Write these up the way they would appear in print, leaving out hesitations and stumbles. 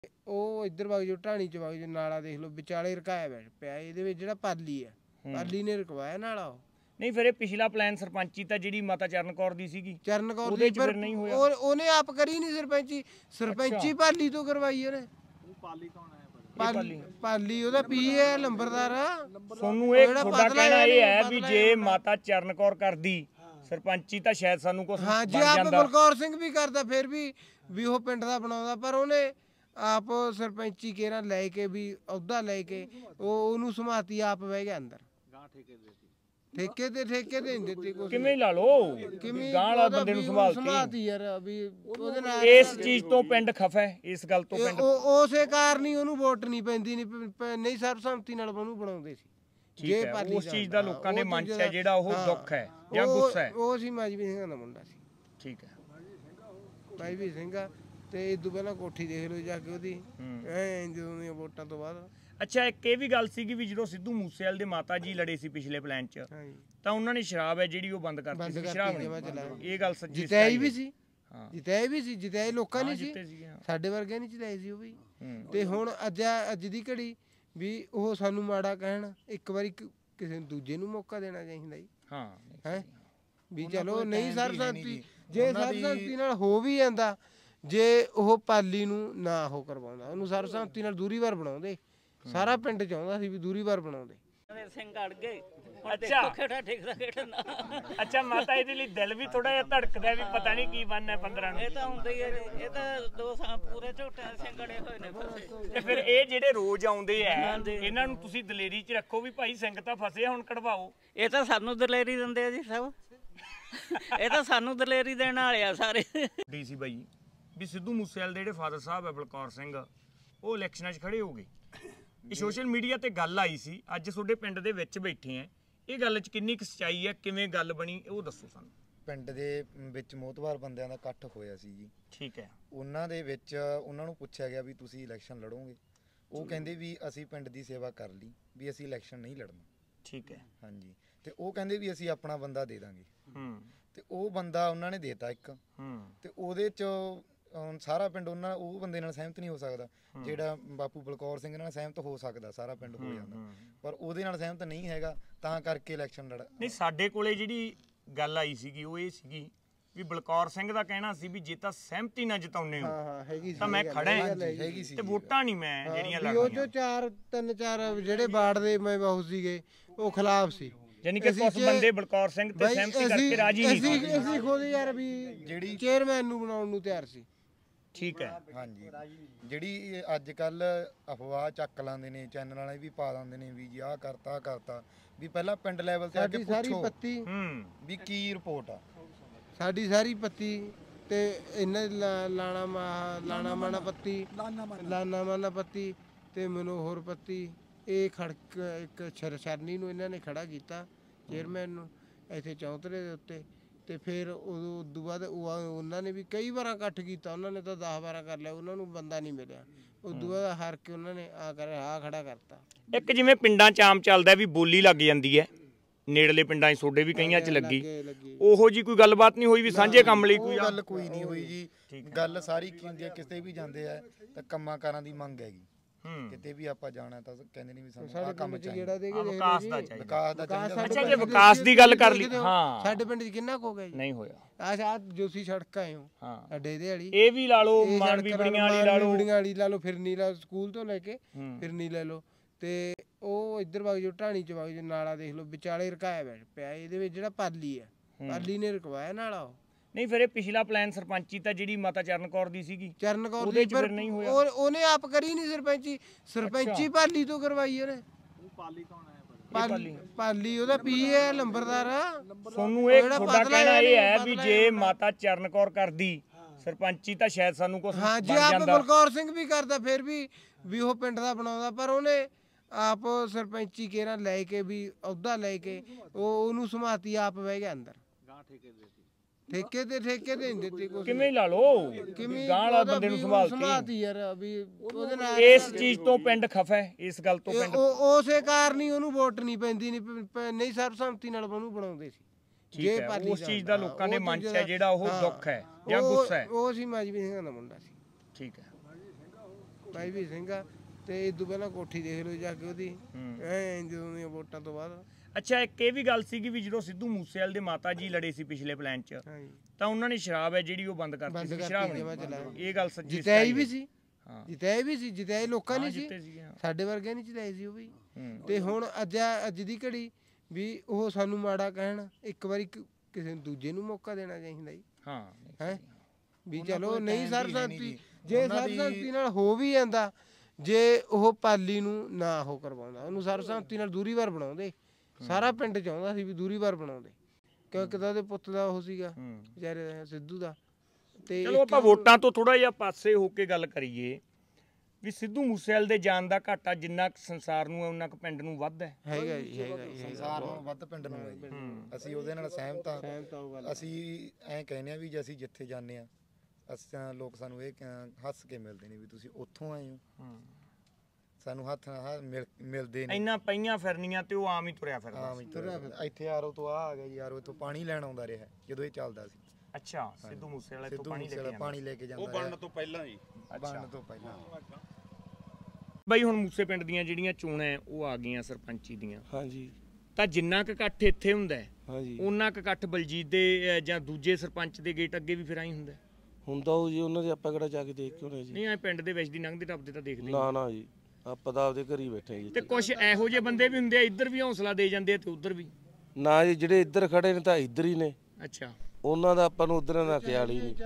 ਉਹ ਇੱਧਰ ਵਗ ਜਾਓ ਢਾਣੀ ਚ ਵਗ ਜਾਓ ਨਾਲਾ ਦੇਖ ਲਓ ਵਿਚਾਲੇ ਰਕਾਇਆ ਪਿਆ ਇਹਦੇ ਵਿੱਚ ਜਿਹੜਾ ਪਾਲੀ ਹੈ ਪਾਲੀ ਨੇ ਰਕਵਾਇਆ ਨਾਲਾ ਉਹ ਨਹੀਂ ਫਿਰ ਇਹ ਪਿਛਲਾ ਪਲਾਨ ਸਰਪੰਚੀ ਤਾਂ ਜਿਹੜੀ ਮਾਤਾ ਚਰਨ ਕੌਰ ਦੀ ਸੀਗੀ ਚਰਨ ਕੌਰ ਉਹਦੇ ਦੀ ਚ ਫਿਰ ਨਹੀਂ ਹੋਇਆ ਉਹਨੇ ਆਪ ਕਰੀ ਨਹੀਂ ਸਰਪੰਚੀ ਪਾਲੀ ਤੋਂ ਕਰਵਾਈ ਉਹਨੇ ਪਾਲੀ ਕੌਣ ਹੈ ਪਾਲੀ ਉਹਦਾ ਪੀਏ ਲੰਬਰਦਾਰ ਸੋਨੂੰ ਇਹ ਤੁਹਾਡਾ ਕਹਿਣਾ ਇਹ ਹੈ ਵੀ ਜੇ ਮਾਤਾ ਚਰਨ ਕੌਰ ਕਰਦੀ ਸਰਪੰਚੀ ਤਾਂ ਸ਼ਾਇਦ ਸਾਨੂੰ ਕੁਝ ਹਾਂ ਜੇ ਆਪ ਬਲਕੌਰ ਸਿੰਘ ਵੀ ਕਰਦਾ ਫਿਰ ਵੀ ਉਹ ਪਿੰਡ ਦਾ ਬਣਾਉਂਦਾ ਪਰ ਉਹਨੇ ਆਪ ਸਰਪੰਚੀ ਕੇਰਾ ਲੈ ਕੇ ਵੀ ਅਹੁਦਾ ਲੈ ਕੇ ਉਹਨੂੰ ਸਮਾਤੀ ਆਪ ਬਹਿ ਗਿਆ ਅੰਦਰ ਠੇਕੇ ਤੇ ਨਹੀਂ ਦਿੱਤੀ ਕੁਛ ਕਿਵੇਂ ਲਾ ਲੋ ਗਾਂ ਵਾਲਾ ਬੰਦੇ ਨੂੰ ਸੰਭਾਲਤੀ ਯਾਰ ਵੀ ਉਹਦੇ ਨਾਲ ਇਸ ਚੀਜ਼ ਤੋਂ ਪਿੰਡ ਖਫਾ ਹੈ ਇਸ ਗੱਲ ਤੋਂ ਪਿੰਡ ਉਸੇ ਕਾਰਨ ਹੀ ਉਹਨੂੰ ਵੋਟ ਨਹੀਂ ਪੈਂਦੀ ਨਹੀਂ ਸਰਬਸੰਮਤੀ ਨਾਲ ਉਹਨੂੰ ਬਣਾਉਂਦੇ ਸੀ ਜੇ ਉਸ ਚੀਜ਼ ਦਾ ਲੋਕਾਂ ਦੇ ਮਨ 'ਚ ਹੈ ਜਿਹੜਾ ਉਹ ਦੁੱਖ ਹੈ ਜਾਂ ਗੁੱਸਾ ਹੈ ਉਹ ਸੀ ਮਾਜਵੀ ਸਿੰਘਾਂ ਦਾ ਮੁੰਡਾ ਸੀ ਠੀਕ ਹੈ ਮਾਜਵੀ ਸਿੰਘਾ ਤੇ ਇਦੋਂ ਪਹਿਲਾਂ ਕੋਠੀ ਦੇਖ ਲਓ ਜਾ ਕੇ ਉਹਦੀ ਜਦੋਂ ਦੀਆਂ ਵੋਟਾਂ ਤੋਂ ਬਾਅਦ ਅੱਛਾ ਇੱਕ ਇਹ ਵੀ ਗੱਲ ਸੀਗੀ ਵੀ ਜਦੋਂ ਸਿੱਧੂ ਮੂਸੇਵਾਲੇ ਦੇ ਮਾਤਾ ਜੀ ਲੜੇ ਸੀ ਪਿਛਲੇ ਪਲਾਨ 'ਚ ਤਾਂ ਉਹਨਾਂ ਨੇ ਸ਼ਰਾਬ ਹੈ ਜਿਹੜੀ ਉਹ ਬੰਦ ਕਰਤੀ ਸੀ ਸ਼ਰਾਬ ਇਹ ਗੱਲ ਸੱਚੀ ਜਿਤਾਈ ਵੀ ਸੀ ਜਿਤਾਏ ਲੋਕਾਂ ਨੇ ਸੀ ਸਾਡੇ ਵਰਗਿਆਂ ਨੇ ਜਿਤਾਈ ਸੀ ਉਹ ਵੀ ਤੇ ਹੁਣ ਅੱਜ ਦੀ ਘੜੀ ਵੀ ਉਹ ਸਾਨੂੰ ਮਾੜਾ ਕਹਿਣ ਇੱਕ ਵਾਰੀ ਕਿਸੇ ਦੂਜੇ ਨੂੰ ਮੌਕਾ ਦੇਣਾ ਚਾਹੀਦਾ ਜੀ ਹੈ ਵੀ ਚਲੋ ਨਹੀਂ ਸਰਬਸੰਮਤੀ ਜੇ ਸਰਬਸੰਮਤੀ ਨਾਲ ਹੋ ਵੀ ਜਾਂਦਾ ਜੇ ਉਹ ਪਾਲੀ ਨੂੰ ਨਾ ਉਹ ਕਰਵਾਉਂਦਾ ਉਹਨੂੰ ਸਰਬਸੰਮਤੀ ਨਾਲ ਦੂਰੀ ਵਾਰ ਬਣਾਉਂਦੇ ਸਾਰਾ ਪਿੰਡ ਚਾਹੁੰਦਾ ਸੀ ਵੀ ਦੂਰੀ ਵਾਰ ਬਣਾਉਂਦੇ ਸਿੰਘ ਅੜ ਗਏ ਅੱਛਾ ਮਾਤਾ ਇਹਦੇ ਲਈ ਦਿਲ ਵੀ ਥੋੜਾ ਜਿਹਾ ਧੜਕਦਾ ਵੀ ਪਤਾ ਨਹੀਂ ਕੀ ਬਣਨਾ 15 ਨੂੰ ਇਹ ਤਾਂ ਹੁੰਦਾ ਹੀ ਹੈ ਇਹ ਤਾਂ 2 ਸਾਲ ਪੂਰੇ ਝੋਟੇ ਸਿੰਘ ਅੜੇ ਹੋਏ ਨੇ ਤੇ ਫਿਰ ਇਹ ਜਿਹੜੇ ਰੋਜ਼ ਆਉਂਦੇ ਆ ਇਹਨਾਂ ਨੂੰ ਤੁਸੀਂ ਦਲੇਰੀ 'ਚ ਰੱਖੋ ਵੀ ਭਾਈ ਸਿੰਘ ਤਾਂ ਫਸੇ ਹੁਣ ਕਢਵਾਓ ਇਹ ਤਾਂ ਸਾਨੂੰ ਦਲੇਰੀ ਦਿੰਦੇ ਆ ਜੀ ਸਭ ਇਹ ਤਾਂ ਸਾਨੂੰ ਦਲੇਰੀ ਦੇਣ ਵਾਲੇ ਆ ਸਾਰੇ ਡੀਸੀ ਬਾਈ ਵੀ ਸਿੱਧੂ ਮੂਸੇਵਾਲੇ ਦੇ ਜਿਹੜੇ ਫਾਦਰ ਸਾਹਿਬ ਹੈ ਬਲਕੌਰ ਸਿੰਘ ਉਹ ਇਲੈਕਸ਼ਨਾਂ 'ਚ ਖੜੇ ਹੋ ਗਏ ਇਹ ਸੋਸ਼ਲ ਮੀਡੀਆ ਤੇ ਗੱਲ ਆਈ ਸੀ ਅੱਜ ਤੁਹਾਡੇ ਪਿੰਡ ਦੇ ਵਿੱਚ ਬੈਠੇ ਆ ਇਹ ਗੱਲ 'ਚ ਕਿੰਨੀ ਕੁ ਸੱਚਾਈ ਹੈ ਕਿਵੇਂ ਗੱਲ ਬਣੀ ਉਹ ਦੱਸੋ ਸਾਨੂੰ ਪਿੰਡ ਦੇ ਵਿੱਚ ਮੋਤਬਾਰ ਬੰਦਿਆਂ ਦਾ ਇਕੱਠ ਹੋਇਆ ਸੀ ਜੀ ਠੀਕ ਹੈ ਉਹਨਾਂ ਦੇ ਵਿੱਚ ਉਹਨਾਂ ਨੂੰ ਪੁੱਛਿਆ ਗਿਆ ਵੀ ਤੁਸੀਂ ਇਲੈਕਸ਼ਨ ਲੜੋਗੇ ਉਹ ਕਹਿੰਦੇ ਵੀ ਅਸੀਂ ਪਿੰਡ ਦੀ ਸੇਵਾ ਕਰ ਲਈ ਵੀ ਅਸੀਂ ਇਲੈਕਸ਼ਨ ਨਹੀਂ ਲੜਨਾ ਠੀਕ ਹੈ ਹਾਂਜੀ ਤੇ ਉਹ ਕਹਿੰਦੇ ਵੀ ਅਸੀਂ ਆਪਣਾ ਬੰਦਾ ਦੇ ਦਾਂਗੇ ਤੇ ਉਹ ਬੰਦਾ ਉਹਨਾਂ ਨੇ ਦੇਤਾ ਇੱਕ ਤੇ ਉਹਦੇ 'ਚ ਸਾਰਾ ਪਿੰਡ ਉਹ ਬੰਦੇ ਨਾਲ ਸਹਿਮਤ ਨਹੀਂ ਹੋ ਸਕਦਾ ਜਿਹੜਾ ਬਾਪੂ ਬਲਕੌਰ ਸਿੰਘ ਨਾਲ ਸਹਿਮਤ ਹੋ ਸਕਦਾ ਸਾਰਾ ਪਿੰਡ ਹੋ ਜਾਂਦਾ ਪਰ ਉਹਦੇ ਨਾਲ ਸਹਿਮਤ ਨਹੀਂ ਹੈਗਾ ਤਾਂ ਕਰਕੇ ਇਲੈਕਸ਼ਨ ਲੜ ਨਹੀਂ ਸਾਡੇ ਕੋਲੇ ਜਿਹੜੀ ਗੱਲ ਆਈ ਸੀਗੀ ਉਹ ਇਹ ਸੀਗੀ ਵੀ ਬਲਕੌਰ ਸਿੰਘ ਦਾ ਕਹਿਣਾ ਸੀ ਵੀ ਜੇ ਤਾਂ ਸਹਿਮਤੀ ਨਾਲ ਜਿਤਾਉਨੇ ਹੋ ਤਾਂ ਮੈਂ ਖੜਾ ਹੈਗੀ ਸੀ ਤੇ ਵੋਟਾਂ ਨਹੀਂ ਮੈਂ ਜਿਹੜੀਆਂ ਲੜਨੀਆਂ ਉਹ ਜੋ 3-4 ਜਿਹੜੇ ਵਾਰਡ ਦੇ ਮੈਂ ਬਹੁਤ ਸੀਗੇ ਉਹ ਖਿਲਾਫ ਸੀ ਯਾਨੀ ਕਿ ਕੁਝ ਬੰਦੇ ਬਲਕੌਰ ਸਿੰਘ ਤੇ ਸਹਿਮਤੀ ਕਰਕੇ ਰਾਜੀ ਨਹੀਂ ਸੀ ਅਸੀਂ ਖੁਦ ਯਾਰ ਵੀ ਜਿਹੜੀ ਚੇਅਰਮੈਨ ਨੂੰ ਬਣਾਉਣ ਨੂੰ ਤਿਆਰ ਸੀ ਠੀਕ ਹੈ ਹਾਂਜੀ ਜਿਹੜੀ ਅੱਜ ਕੱਲ ਅਫਵਾਹ ਚੱਕ ਲਾਂਦੇ ਨੇ ਚੈਨਲ ਵਾਲੇ ਵੀ ਪਾ ਦਿੰਦੇ ਨੇ ਵੀ ਜੀ ਆਹ ਕਰਤਾ ਵੀ ਪਹਿਲਾਂ ਪਿੰਡ ਲੈਵਲ ਤੇ ਆ ਕੇ ਪੁੱਛੋ ਵੀ ਕੀ ਰਿਪੋਰਟ ਆ ਸਾਡੀ ਸਾਰੀ ਪੱਤੀ ਤੇ ਇਹਨਾਂ ਲਾਣਾ ਮਾਣਾ ਪੱਤੀ ਲਾਨਾ ਮਾਣਾ ਪੱਤੀ ਤੇ ਮਨੋਹਰ ਪੱਤੀ ਇਹ ਖੜਕ ਇੱਕ ਛਰਨੀ ਨੂੰ ਇਹਨਾਂ ਨੇ ਖੜਾ ਕੀਤਾ ਚੇਅਰਮੈਨ ਨੂੰ ਇੱਥੇ ਚੌਂਤਰੇ ਦੇ ਉੱਤੇ ਤੇ ਫਿਰ ਉਦੋਂ ਬਾਅਦ ਉਹਨਾਂ ਨੇ ਵੀ ਕਈ ਵਾਰਾਂ ਇਕੱਠ ਕੀਤਾ ਉਹਨਾਂ ਨੇ ਤਾਂ 10-12 ਕਰ ਲਿਆ ਉਹਨਾਂ ਨੂੰ ਬੰਦਾ ਨਹੀਂ ਮਿਲਿਆ ਉਦੋਂ ਬਾਅਦ ਹਾਰ ਕੇ ਉਹਨਾਂ ਨੇ ਆ ਖੜਾ ਕਰਤਾ ਇੱਕ ਜਿਵੇਂ ਪਿੰਡਾਂ 'ਚ ਆਮ ਚੱਲਦਾ ਵੀ ਬੋਲੀ ਲੱਗ ਜਾਂਦੀ ਹੈ ਨੇੜਲੇ ਪਿੰਡਾਂ 'ਚ ਤੁਹਾਡੇ ਵੀ ਕਈਆਂ 'ਚ ਲੱਗੀ ਉਹੋ ਜੀ ਕੋਈ ਗੱਲਬਾਤ ਨਹੀਂ ਹੋਈ ਵੀ ਸਾਂਝੇ ਕੰਮ ਲਈ ਕੋਈ ਗੱਲ ਕੋਈ ਨਹੀਂ ਹੋਈ ਜੀ ਗੱਲ ਸਾਰੀ ਕੀ ਹੁੰਦੀ ਹੈ ਕਿਸੇ ਵੀ ਜਾਂਦੇ ਆ ਤਾਂ ਕੰਮਾਂ ਕਾਰਾਂ ਦੀ ਮੰਗ ਹੈਗੀ ਕਿਤੇ ਵੀ ਆਪਾਂ ਜਾਣਾ ਤਾਂ ਕਹਿੰਦੇ ਨਹੀਂ ਵੀ ਸਾਨੂੰ ਆਹ ਕੰਮ ਚਾਹੀਦਾ ਵਿਕਾਸ ਦਾ ਚਾਹੀਦਾ ਅੱਛਾ ਜੇ ਵਿਕਾਸ ਦੀ ਗੱਲ ਕਰ ਲਈ ਹਾਂ ਸਾਡੇ ਪਿੰਡ 'ਚ ਕਿੰਨਾ ਕੁ ਹੋ ਗਿਆ ਜੀ ਨਹੀਂ ਹੋਇਆ ਆਹ ਜੋਸੀ ਸੜਕ ਆਏ ਹੋ ਅੱਡੇ ਦੇ ਵਾਲੀ ਇਹ ਵੀ ਲਾ ਲਓ ਮਾਨਵੀ ਬੜੀਆਂ ਵਾਲੀ ਲਾ ਲਓ ਫਿਰਨੀ ਲਾ ਸਕੂਲ ਤੋਂ ਲੈ ਕੇ ਫਿਰਨੀ ਲੈ ਲਓ ਤੇ ਉਹ ਇੱਧਰ ਵਗ ਜਾਓ ਢਾਣੀ ਚ ਵਗ ਜਾਓ ਨਾਲਾ ਦੇਖ ਲਓ ਵਿਚਾਲੇ ਰਕਾਇਆ ਪਿਆ ਇਹਦੇ ਵਿੱਚ ਜਿਹੜਾ ਪਾਲੀ ਹੈ ਪਾਲੀ ਨੇ ਰਕਵਾਇਆ ਨਾਲਾ ਉਹ ਨਹੀਂ ਫਿਰ ਇਹ ਪਿਛਲਾ ਪਲਾਨ ਸਰਪੰਚੀ ਤਾਂ ਜਿਹੜੀ ਮਾਤਾ ਚਰਨ ਕੌਰ ਦੀ ਸੀਗੀ ਚਰਨ ਕੌਰ ਦੀ ਫਿਰ ਨਹੀਂ ਹੋਇਆ ਉਹਨੇ ਆਪ ਕਰੀ ਨਹੀਂ ਸਰਪੰਚੀ ਪਾਲੀ ਤੋਂ ਕਰਵਾਈ ਉਹਨੇ ਪਾਲੀ ਕੌਣ ਹੈ ਪਾਲੀ ਉਹਦਾ ਪੀਏ ਲੰਬਰਦਾਰ ਸੋਨੂੰ ਇਹ ਤੁਹਾਡਾ ਕਹਿਣਾ ਇਹ ਹੈ ਵੀ ਜੇ ਮਾਤਾ ਚਰਨ ਕੌਰ ਕਰਦੀ ਸਰਪੰਚੀ ਤਾਂ ਸ਼ਾਇਦ ਸਾਨੂੰ ਕੁਝ ਹਾਂ ਜੇ ਆਪ ਬਲਕੌਰ ਸਿੰਘ ਵੀ ਕਰਦਾ ਫਿਰ ਵੀ ਉਹ ਪਿੰਡ ਦਾ ਬਣਾਉਂਦਾ ਪਰ ਉਹਨੇ ਆਪ ਸਰਪੰਚੀ ਕੇਰਾ ਲੈ ਕੇ ਵੀ ਅਹੁਦਾ ਲੈ ਕੇ ਉਹਨੂੰ ਸਮਾਤੀ ਆਪ ਬਹਿ ਗਿਆ ਅੰਦਰ ਠੇਕੇ ਤੇ ਨਹੀਂ ਦਿੱਤੀ ਕੁਛ ਕਿਵੇਂ ਲਾ ਲੋ ਗਾਂ ਵਾਲਾ ਬੰਦੇ ਨੂੰ ਸੰਭਾਲਤੀ ਯਾਰ ਵੀ ਉਹਦੇ ਨਾਲ ਇਸ ਚੀਜ਼ ਤੋਂ ਪਿੰਡ ਖਫਾ ਹੈ ਇਸ ਗੱਲ ਤੋਂ ਪਿੰਡ ਉਸੇ ਕਾਰਨ ਹੀ ਉਹਨੂੰ ਵੋਟ ਨਹੀਂ ਪੈਂਦੀ ਨਹੀਂ ਸਰਬਸੰਮਤੀ ਨਾਲ ਉਹਨੂੰ ਬਣਾਉਂਦੇ ਸੀ ਜੇ ਉਸ ਚੀਜ਼ ਦਾ ਲੋਕਾਂ ਦੇ ਮਨ 'ਚ ਹੈ ਜਿਹੜਾ ਉਹ ਦੁੱਖ ਹੈ ਜਾਂ ਗੁੱਸਾ ਹੈ ਉਹ ਸੀ ਮਾਜਵੀ ਸਿੰਘਾਂ ਦਾ ਮੁੰਡਾ ਸੀ ਠੀਕ ਹੈ ਭਾਈ ਵੀ ਸਿੰਘ ਆ ਤੇ ਇਦੋਂ ਪਹਿਲਾਂ ਕੋਠੀ ਦੇਖ ਲਓ ਜਾ ਕੇ ਉਹਦੀ ਜਦੋਂ ਦੀਆਂ ਵੋਟਾਂ ਤੋਂ ਬਾਅਦ। ਅੱਛਾ, ਇੱਕ ਇਹ ਵੀ ਗੱਲ ਸੀਗੀ ਵੀ ਜਦੋਂ ਸਿੱਧੂ ਮੂਸੇਵਾਲੇ ਦੇ ਮਾਤਾ ਜੀ ਲੜੇ ਸੀ ਪਿਛਲੇ ਪਲਾਨ 'ਚ ਤਾਂ ਉਹਨਾਂ ਨੇ ਸ਼ਰਾਬ ਹੈ ਜਿਹੜੀ ਉਹ ਬੰਦ ਕਰਤੀ ਸੀ। ਸ਼ਰਾਬ ਇਹ ਗੱਲ ਸੱਚੀ ਜਿਤਾਈ ਵੀ ਸੀ, ਜਿਤਾਈ ਵੀ ਸੀ, ਜਿਤਾਈ ਲੋਕਾਂ ਨੇ ਸੀ, ਸਾਡੇ ਵਰਗਿਆਂ ਨਹੀਂ ਜਿਤਾਈ ਸੀ ਉਹ ਵੀ। ਤੇ ਹੁਣ ਅੱਜ ਦੀ ਘੜੀ ਵੀ ਉਹ ਸਾਨੂੰ ਮਾੜਾ ਕਹਿਣ, ਇੱਕ ਵਾਰੀ ਕਿਸੇ ਦੂਜੇ ਨੂੰ ਮੌਕਾ ਦੇਣਾ ਚਾਹੀਦਾ ਜੀ। ਹੈ ਵੀ ਚਲੋ ਨਹੀਂ ਸਰਬਸੰਮਤੀ, ਜੇ ਸਰਬਸੰਮਤੀ ਨਾਲ ਹੋ ਵੀ ਜਾਂਦਾ, ਜੇ ਉਹ ਪਾਲੀ ਨੂੰ ਨਾ ਉਹ ਕਰਵਾਉਂਦਾ, ਉਹਨੂੰ ਸਰਬਸੰਮਤੀ ਨਾਲ ਦੂਰੀ ਵਾਰ ਬਣਾਉਂਦੇ, ਸਾਰਾ ਪਿੰਡ ਚਾਹੁੰਦਾ ਸੀ ਵੀ ਦੂਰੀ ਵਾਰ ਬਣਾਉਂਦੇ, ਕਿਉਂਕਿ ਤਾਂ ਉਹਦੇ ਪੁੱਤ ਦਾ ਉਹ ਸੀਗਾ ਵਿਚਾਰੇ ਸਿੱਧੂ ਦਾ। ਤੇ ਚਲੋ ਆਪਾਂ ਵੋਟਾਂ ਤੋਂ ਥੋੜਾ ਜਿਹਾ ਪਾਸੇ ਹੋ ਕੇ ਗੱਲ ਕਰੀਏ ਵੀ ਸਿੱਧੂ ਮੂਸੇਵਾਲੇ ਦੇ ਜਾਣ ਦਾ ਘਾਟਾ ਜਿੰਨਾ ਸੰਸਾਰ ਨੂੰ ਹੈ ਉਹਨਾਂ ਕੁ ਪਿੰਡ ਨੂੰ ਵੱਧ ਹੈ। ਹੈਗਾ ਜੀ, ਹੈਗਾ ਜੀ, ਸੰਸਾਰ ਨੂੰ ਵੱਧ ਪਿੰਡ ਨੂੰ ਹੈ ਜੀ। ਅਸੀਂ ਉਹਦੇ ਨਾਲ ਸਹਿਮਤ ਹਾਂ। ਅਸੀਂ ਐਂ ਕਹਿੰਦੇ ਆ ਵੀ ਜੇ ਅਸੀਂ ਜਿੱਥੇ ਜਾਂਦੇ ਆ ਲੋਕ ਸਾਨੂੰ ਇਹ ਹੱਸ ਕੇ ਮਿਲਦੇ ਨੇ ਵੀ ਤੁਸੀਂ ਉੱਥੋਂ ਆਏ ਹੋ, ਸਾਨੂੰ ਹੱਥ ਮਿਲਦੇ ਨੇ। ਇੰਨਾ ਪਈਆਂ ਫਿਰਨੀਆਂ ਤੇ ਉਹ ਆਮ ਹੀ ਤੁਰਿਆ ਫਿਰਦਾ। ਇੱਥੇ ਆਰੋ ਤੋਂ ਆ ਗਿਆ ਜੀ, ਆਰੋ ਤੋਂ ਪਾਣੀ ਲੈਣ ਆਉਂਦਾ ਰਿਹਾ ਜਦੋਂ ਇਹ ਚੱਲਦਾ ਸੀ। ਅੱਛਾ, ਸਿੱਧੂ ਮੂਸੇਵਾਲੇ ਤੋਂ ਪਾਣੀ ਲੈ ਕੇ ਜਾਂਦਾ, ਉਹ ਬਣਨ ਤੋਂ ਪਹਿਲਾਂ ਜੀ। ਬਣਨ ਤੋਂ ਪਹਿਲਾਂ। ਬਈ ਹੁਣ ਮੂਸੇ ਪਿੰਡ ਦੀਆਂ ਜਿਹੜੀਆਂ ਚੋਣਾਂ ਉਹ ਆ ਗਈਆਂ ਸਰਪੰਚੀ ਦੀਆਂ। ਹਾਂਜੀ, ਤਾਂ ਜਿੰਨਾ ਕੁ ਇਕੱਠ ਇੱਥੇ ਹੁੰਦਾ ਹਾਂਜੀ ਉਹਨਾਂ ਕੁ ਇਕੱਠ ਬਲਜੀਤ ਦੇ ਜਾਂ ਦੂਜੇ ਸਰਪੰਚ ਦੇ ਗੇਟ ਅੱਗੇ ਵੀ ਫਿਰ ਆਈ ਹੁੰਦਾ ਉਹ ਜੀ। ਉਹਨਾਂ ਦੇ ਆਪਾਂ ਕਿਹੜਾ ਜਾ ਕੇ ਦੇਖ ਕੇ ਹੋਣੇ ਜੀ? ਨਹੀਂ, ਐ ਪਿੰਡ ਦੇ ਵਿੱਚ ਦੀ ਲੰਘਦੇ ਟੱਪਦੇ ਤਾਂ ਦੇਖਦੇ ਨਾ ਜੀ, ਆਪਾਂ ਤਾਂ ਆਪਦੇ ਘਰ ਹੀ ਬੈਠੇ ਜੀ। ਤੇ ਕੁਝ ਇਹੋ ਜਿਹੇ ਬੰਦੇ ਵੀ ਹੁੰਦੇ ਆ ਇੱਧਰ ਵੀ ਹੌਸਲਾ ਦੇ ਜਾਂਦੇ ਆ ਤੇ ਉੱਧਰ ਵੀ ਨਾ ਜੀ, ਜਿਹੜੇ ਇੱਧਰ ਖੜੇ ਨੇ ਤਾਂ ਇੱਧਰ ਹੀ ਨੇ। ਅੱਛਾ, ਉਹਨਾਂ ਦਾ ਆਪਾਂ ਨੂੰ ਉਧਰ ਦਾ ਖਿਆਲ ਹੀ ਨਹੀਂ,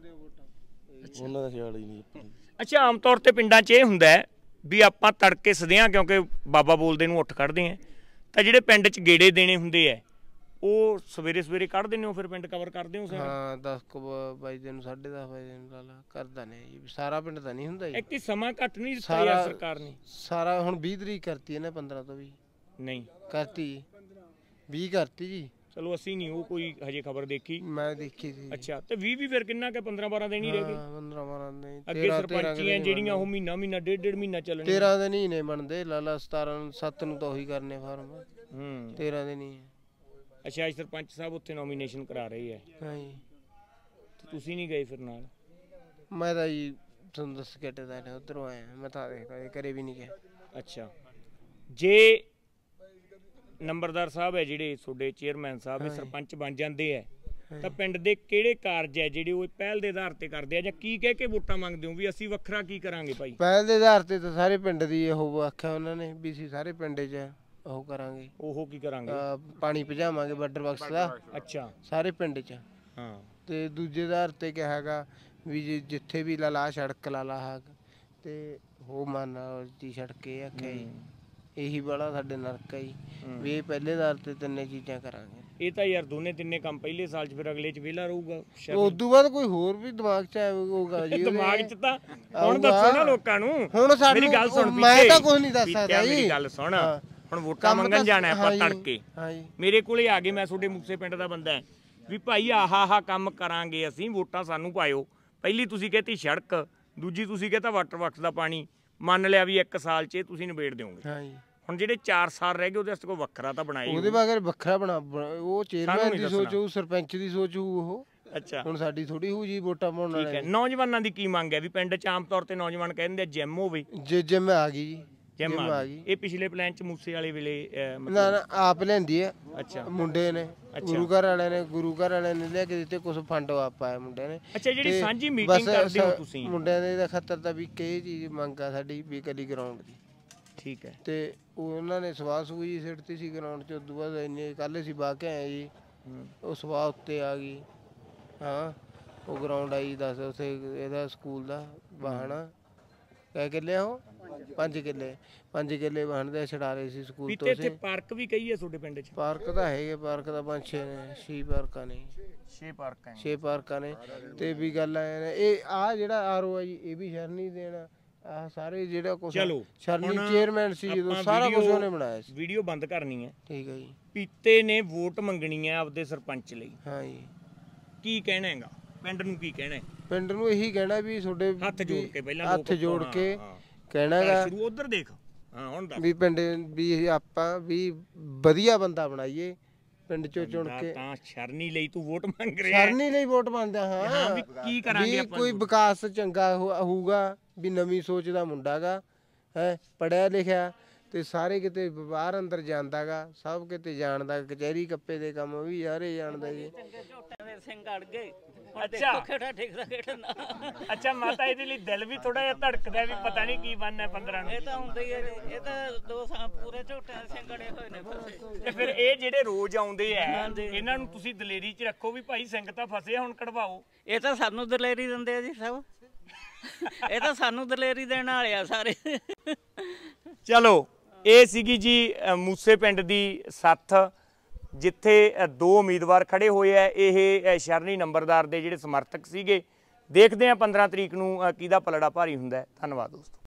ਉਹਨਾਂ ਦਾ ਖਿਆਲ ਹੀ ਨਹੀਂ। ਅੱਛਾ, ਆਮ ਤੌਰ ਤੇ ਪਿੰਡਾਂ 'ਚ ਇਹ ਹੁੰਦਾ ਵੀ ਆਪਾਂ ਤੜਕੇ ਸਦਿਆਂ ਕਿਉਂਕਿ ਬਾਬਾ ਬੋਲਦੇ ਨੂੰ ਉੱਠ ਕੱਢਦੇ ਆ, ਤਾਂ ਜਿਹੜੇ ਪਿੰਡ 'ਚ ਗੇੜੇ ਦੇਣੇ ਹੁੰਦੇ ਆ ਉਹ ਸਵੇਰੇ ਸਵੇਰੇ ਕੱਢ ਦਿੰਦੇ ਹੋ, ਫਿਰ ਪਿੰਡ ਕਵਰ ਕਰਦੇ ਹੋ? ਹਾਂ, 10 ਵਜੇ ਨੂੰ 10:30 ਵਜੇ ਨੂੰ ਕਰਦਾ ਨੇ ਜੀ। ਸਾਰਾ ਪਿੰਡ ਤਾਂ ਨਹੀਂ ਹੁੰਦਾ ਜੀ, ਇੱਕ ਸਮਾਂ ਘੱਟ ਨਹੀਂ ਦਿੱਤਾ ਯਾਰ ਸਰਕਾਰ ਨੇ। ਸਾਰਾ ਹੁਣ 20 ਤਰੀਕ ਕਰਤੀ ਇਹਨੇ, 15 ਤੋਂ ਵੀ ਨਹੀਂ ਕਰਤੀ, 20 ਕਰਤੀ ਜੀ। ਚਲੋ ਅਸੀਂ ਨਹੀਂ ਉਹ ਕੋਈ ਹਜੇ ਖਬਰ ਦੇਖੀ, ਮੈਂ ਦੇਖੀ ਸੀ। ਅੱਛਾ, ਤੇ 20 ਵੀ ਫਿਰ ਕਿੰਨਾ ਕਿ 15-12 ਦਿਨ ਹੀ ਰਹਿ ਗਏ। 15-12 ਦਿਨ ਅੱਗੇ ਸਰਪੰਚੀਆਂ ਜਿਹੜੀਆਂ ਉਹ ਮਹੀਨਾ ਡੇਢ ਮਹੀਨਾ ਚੱਲਣ। 13 ਦਿਨ ਹੀ ਨੇ ਬਣਦੇ, ਲਾਲਾ 17 7 ਨੂੰ ਤਾਂ ਉਹੀ ਕਰਨੇ ਫਾਰਮ। 13 ਦਿਨ ਹੀ। ਅੱਛਾ, ਅੱਜ ਸਰਪੰਚ ਸਾਹਿਬ ਉੱਥੇ ਨੋਮੀਨੇਸ਼ਨ ਕਰਾ ਰਹੇ ਹੈ। ਹਾਂ ਜੀ, ਤੁਸੀਂ ਨਹੀਂ ਗਏ ਫਿਰ ਨਾਲ? ਮੈਂ ਤਾਂ ਜੀ ਤੁਹਾਨੂੰ ਦੱਸ ਕੇ ਟਦਾ ਉੱਧਰੋਂ ਆਇਆ, ਮੈਂ ਤਾਂ ਦੇਖਦਾ ਘਰੇ ਵੀ ਨਹੀਂ ਗਿਆ। ਅੱਛਾ, ਜੇ ਨੰਬਰਦਾਰ ਸਾਹਿਬ ਹੈ ਜਿਹੜੇ ਤੁਹਾਡੇ ਚੇਅਰਮੈਨ ਸਾਹਿਬ ਸਰਪੰਚ ਬਣ ਜਾਂਦੇ ਹੈ ਤਾਂ ਪਿੰਡ ਦੇ ਕਿਹੜੇ ਕਾਰਜ ਹੈ ਜਿਹੜੇ ਉਹ ਪਹਿਲ ਦੇ ਆਧਾਰ ਤੇ ਕਰਦੇ ਆ, ਜਾਂ ਕੀ ਕਹਿ ਕੇ ਵੋਟਾਂ ਮੰਗਦੇ ਹੋ ਵੀ ਅਸੀਂ ਵੱਖਰਾ ਕੀ ਕਰਾਂਗੇ ਭਾਈ? ਪਹਿਲ ਦੇ ਆਧਾਰ ਤੇ ਤਾਂ ਸਾਰੇ ਪਿੰਡ ਦੀ ਉਹ ਆਖਿਆ ਉਹਨਾਂ ਨੇ ਵੀ ਅਸੀਂ ਸਾਰੇ ਪਿੰਡ 'ਚ ਉਹ ਕਰਾਂਗੇ। ਉਹ ਕੀ ਕਰਾਂਗੇ? ਪਾਣੀ ਭਜਾਵਾਂਗੇ ਬਾਰਡਰ ਬਾਕਸ ਦਾ। ਅੱਛਾ, ਸਾਰੇ ਪਿੰਡ 'ਚ। ਹਾਂ, ਤੇ ਦੂਜੇ ਆਧਾਰ ਤੇ ਕਿਹਾ ਹੈਗਾ ਵੀ ਜਿੱਥੇ ਵੀ ਲਾਲਾ ਸੜਕ ਲਾਲਾ ਹਾਕ ਤੇ ਉਹ ਮਨ ਦੀ ਸੜਕੇ ਆਖਿਆ ਜੀ, ਇਹੀ ਵਾਲਾ ਸਾਡੇ ਨਰਕ ਹੈ ਜੀ। ਵੀ ਇਹ ਪਹਿਲੇ ਆਧਾਰ ਤੇ ਤਿੰਨੇ ਚੀਜ਼ਾਂ ਕਰਾਂਗੇ। ਇਹ ਤਾਂ ਯਾਰ ਦੋਨੇ ਤਿੰਨੇ ਕੰਮ ਪਹਿਲੇ ਸਾਲ 'ਚ, ਫਿਰ ਅਗਲੇ 'ਚ ਵਿਹਲਾ ਰਹੂਗਾ। ਉਸ ਤੋਂ ਬਾਅਦ ਕੋਈ ਹੋਰ ਵੀ ਦਿਮਾਗ 'ਚ ਆਊਗਾ ਜੀ। ਦਿਮਾਗ 'ਚ ਤਾਂ ਹੁਣ ਦੱਸੋ ਨਾ ਲੋਕਾਂ ਨੂੰ। ਹੁਣ ਮੇਰੀ ਗੱਲ ਸੁਣ, ਮੈਂ ਤਾਂ ਕੁਝ ਨਹੀਂ ਦੱਸ ਸਕਦਾ ਜੀ। ਮੇਰੀ ਗੱਲ ਸੁਣ, ਹੁਣ ਵੋਟਾਂ ਮੰਗਣ ਜਾਣਾ ਆਪਾਂ ਤੜਕੇ, ਮੇਰੇ ਕੋਲੇ ਆ ਗਏ, ਮੈਂ ਤੁਹਾਡੇ ਮੂਸੇ ਪਿੰਡ ਦਾ ਬੰਦਾ ਵੀ ਭਾਈ ਆਹ ਕੰਮ ਕਰਾਂਗੇ ਅਸੀਂ, ਵੋਟਾਂ ਸਾਨੂੰ ਪਾਇਓ। ਪਹਿਲੀ ਤੁਸੀਂ ਕਹਤੀ ਸੜਕ, ਦੂਜੀ ਤੁਸੀਂ ਕਹਤਾ ਵਾਟਰ ਬਾਕਸ ਦਾ ਪਾਣੀ, ਮੰਨ ਲਿਆ ਵੀ 1 ਸਾਲ 'ਚ ਤੁਸੀਂ ਨਿਬੇੜ ਦਿਓਗੇ। ਹੁਣ ਜਿਹੜੇ 4 ਸਾਲ ਰਹਿ ਗਏ ਉਹਦੇ ਵਾਸਤੇ ਕੋਈ ਵੱਖਰਾ ਤਾਂ ਬਣਾਏ, ਉਹਦੇ ਬਾਰੇ ਵੱਖਰਾ ਬਣਾ। ਉਹ ਚੇਅਰਮੈਨ ਦੀ ਸੋਚ ਹੋਊ, ਸਰਪੰਚ ਦੀ ਸੋਚ ਹੋਊ ਉਹ। ਅੱਛਾ, ਹੁਣ ਸਾਡੀ ਥੋੜੀ ਹੋਊ ਜੀ ਵੋਟਾਂ ਪਾਉਣ ਵਾਲੇ। ਨੌਜਵਾਨਾਂ ਦੀ ਕੀ ਮੰਗ ਹੈ ਵੀ ਪਿੰਡ 'ਚ ਆਮ ਤੌਰ ਤੇ ਨੌਜਵਾਨ ਕਹਿੰਦੇ ਜਿਮ ਹੋਵੇ? ਜਿਮ ਆ ਗਈ ਜੀ, ਜਿਮ ਆ ਗਈ। ਇਹ ਪਿਛਲੇ ਪਲਾਨ 'ਚ ਮੂਸੇ ਵਾਲੇ ਵੇਲੇ ਨਾ ਆਪ ਲੈਂਦੀ ਹੈ। ਅੱਛਾ, ਮੁੰਡੇ ਨੇ ਗੁਰੂ ਘਰ ਵਾਲਿਆਂ ਨੇ ਲੈ ਕੇ ਦਿੱਤੇ, ਕੁਝ ਫੰਡ ਆਪ ਪਾਇਆ ਮੁੰਡਿਆਂ ਨੇ। ਅੱਛਾ, ਜਿਹੜੀ ਸਾਂਝੀ ਮੀਟਿੰਗ ਕਰਦੇ ਹੋ ਤੁਸੀਂ ਮੁੰਡਿਆਂ ਦੇ ਖਾਤਰ ਤਾਂ ਵੀ ਕਈ ਚੀਜ਼ ਮੰਗ ਆ ਸਾਡੀ ਵੀ ਕੱਲੀ ਗਰਾਊਂਡ ਦੀ। ਠੀਕ ਹੈ, ਤੇ ਉਹਨਾਂ ਨੇ ਸਵਾਹ ਸੂਈ ਜੀ ਸਿੱਟਤੀ ਸੀ ਗਰਾਊਂਡ 'ਚ। ਉਦੋਂ ਬਾਅਦ ਇੰਨੇ ਕੱਲ੍ਹ ਅਸੀਂ ਬਾਹ ਕੇ ਆਏ ਜੀ, ਉਹ ਸਵਾਹ ਉੱਤੇ ਆ ਗਈ। ਹਾਂ, ਉਹ ਗਰਾਊਂਡ ਆਈ 10 ਉੱਥੇ ਇਹਦਾ ਸਕੂਲ ਦਾ ਵਾਹਣਾ ਕਹਿ ਕਿੱਲੇ ਉਹ 5 ਕਿੱਲੇ ਵਾਹਣ ਛਡਾ ਰਹੇ ਸੀ ਸਕੂਲ ਤੋਂ। ਇੱਥੇ ਪਾਰਕ ਵੀ ਕਈ ਹੈ ਤੁਹਾਡੇ ਪਿੰਡ 'ਚ? ਪਾਰਕ ਤਾਂ ਹੈਗੇ, ਪਾਰਕ ਤਾਂ 5-6 ਨੇ, 6 ਪਾਰਕਾਂ ਨੇ। 6 ਪਾਰਕਾਂ ਨੇ। ਤੇ ਵੀ ਗੱਲ ਆਏ ਇਹ ਆਹ ਜਿਹੜਾ ਆਰਓ ਹੈ ਜੀ, ਇਹ ਵੀ ਸ਼ਰਨੀ ਦੇਣਾ। ਆਹ ਸਾਰੇ ਜਿਹੜਾ ਕੁਛ ਸ਼ਰਨੀ ਚੇਅਰਮੈਨ ਸੀ ਜਦੋਂ, ਸਾਰਾ ਕੁਝ ਉਹਨੇ ਬਣਾਇਆ ਸੀ। ਵੀਡੀਓ ਬੰਦ ਕਰਨੀ ਹੈ, ਠੀਕ ਹੈ ਜੀ। ਪੀਤੇ ਨੇ ਵੋਟ ਮੰਗਣੀ ਹੈ ਆਪਦੇ ਸਰਪੰਚ ਲਈ। ਹਾਂ ਜੀ, ਕੀ ਕਹਿਣਾ ਹੈਗਾ ਪਿੰਡ ਨੂੰ? ਕੀ ਕਹਿਣਾ? ਪਿੰਡ ਨੂੰ ਇਹੀ ਕਹਿਣਾ ਵੀ ਤੁਹਾਡੇ ਹੱਥ ਜੋੜ ਕੇ, ਪਹਿਲਾਂ ਹੱਥ ਜੋੜ ਕੇ ਕਹਿਣਾ ਹੈਗਾ ਉਧਰ ਦੇਖ। ਹਾਂ, ਹੁਣ ਦੱਸ ਵੀ ਪਿੰਡ ਵੀ ਆਪਾਂ ਵੀ ਵਧੀਆ ਬੰਦਾ ਬਣਾਈਏ, ਪਿੰਡ ਚੋਂ ਚੁਣ ਕੇ ਤਾਂ ਸ਼ਰਨੀ ਲਈ ਤੂੰ ਵੋਟ ਮੰਗ ਰਿਹਾ ਸ਼ਰਨੀ ਲਈ ਵੋਟ ਪਾਉਂਦਾ ਹਾਂ ਵੀ ਕੀ ਕਰਾਂਗੇ ਵੀ ਆਪਾਂ ਕੋਈ ਵਿਕਾਸ ਚੰਗਾ ਹੋਊਗਾ ਵੀ ਨਵੀਂ ਸੋਚ ਦਾ ਮੁੰਡਾ ਗਾ ਹੈ ਪੜਿਆ ਲਿਖਿਆ ਤੇ ਸਾਰੇ ਕਿਤੇ ਬਾਹਰ ਅੰਦਰ ਜਾਂਦਾ ਗਾ ਸਭ ਕਿਤੇ ਜਾਣਦਾ ਕਚਹਿਰੀ ਕੱਪੇ ਦੇ ਕੰਮ ਵੀ ਸਾਰੇ ਜਾਣਦਾ ਜੀ ਝੋਟਿਆਂ ਦੇ ਸਿੰਘ ਅੜ ਗਏ ਅੱਛਾ ਖੇੜਾ ਠੇਕਦਾ ਖੇਡਣਾ ਅੱਛਾ ਮਾਤਾ ਇਹਦੇ ਲਈ ਦਿਲ ਵੀ ਥੋੜਾ ਜਿਹਾ ਧੜਕਦਾ ਵੀ ਪਤਾ ਨਹੀਂ ਕੀ ਬਣਨਾ 15 ਨੂੰ ਇਹ ਤਾਂ ਹੁੰਦਾ ਹੀ ਹੈ ਜੀ, ਇਹ ਤਾਂ 2 ਸਾਲ ਪੂਰੇ ਝੋਟਿਆਂ ਦੇ ਸਿੰਘ ਅੜੇ ਹੋਏ ਨੇ ਫਸੇ ਤੇ ਫਿਰ ਇਹ ਜਿਹੜੇ ਰੋਜ਼ ਆਉਂਦੇ ਆ ਇਹਨਾਂ ਨੂੰ ਤੁਸੀਂ ਦਲੇਰੀ 'ਚ ਰੱਖੋ ਵੀ ਭਾਈ ਸਿੰਘ ਤਾਂ ਫਸੇ ਹੁਣ ਕਢਵਾਓ ਇਹ ਤਾਂ ਸਾਨੂੰ ਦਲੇਰੀ ਦਿੰਦੇ ਆ ਜੀ ਸਭ ਇਹ ਤਾਂ ਸਾਨੂੰ ਦਲੇਰੀ ਦੇਣ ਵਾਲੇ ਆ ਸਾਰੇ ਚਲੋ ਇਹ ਸੀਗੀ ਜੀ ਮੂਸੇ ਪਿੰਡ ਦੀ ਸੱਥ ਜਿੱਥੇ 2 ਉਮੀਦਵਾਰ ਖੜੇ ਹੋਏ ਆ ਇਹ ਸ਼ਰਨੀ ਨੰਬਰਦਾਰ ਦੇ ਜਿਹੜੇ ਸਮਰਥਕ ਸੀਗੇ ਦੇਖਦੇ ਆ 15 ਤਰੀਕ ਨੂੰ ਕਿਹਦਾ ਪਲੜਾ ਭਾਰੀ ਹੁੰਦਾ। ਧੰਨਵਾਦ ਦੋਸਤੋ।